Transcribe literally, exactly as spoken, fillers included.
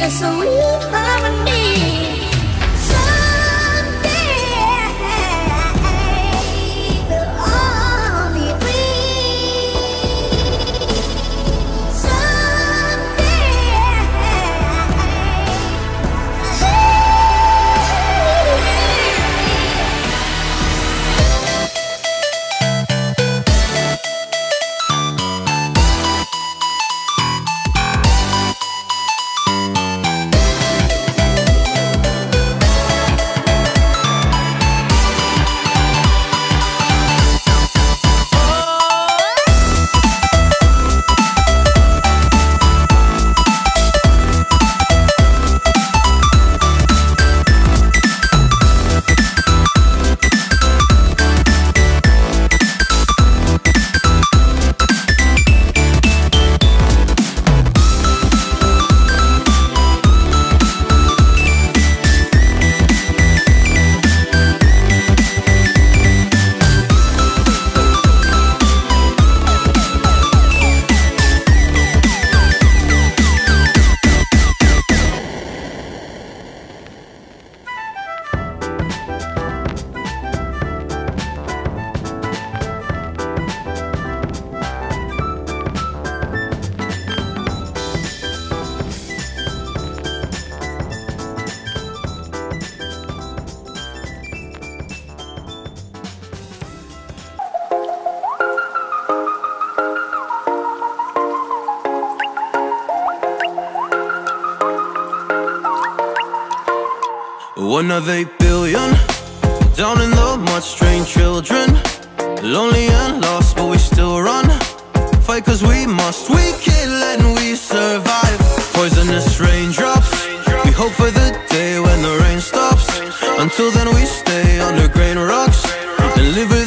a sweet harmony. Someday we'll all be free. One of eight billion, down in the mud, strange children, lonely and lost, but we still run. Fight cause we must, we kill and we survive. Poisonous raindrops, we hope for the day when the rain stops. Until then we stay under grain rocks and live with